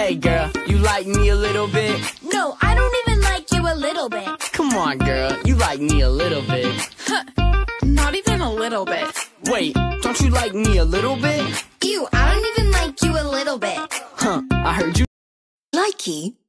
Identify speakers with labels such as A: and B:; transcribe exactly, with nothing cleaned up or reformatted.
A: Hey girl, you like me a little bit?
B: No, I don't even like you a little bit.
A: Come on girl, you like me a little bit.
C: Huh, not even a little bit.
A: Wait, don't you like me a little bit?
B: Ew, I don't even like you a little bit.
A: Huh, I heard you.
D: Likey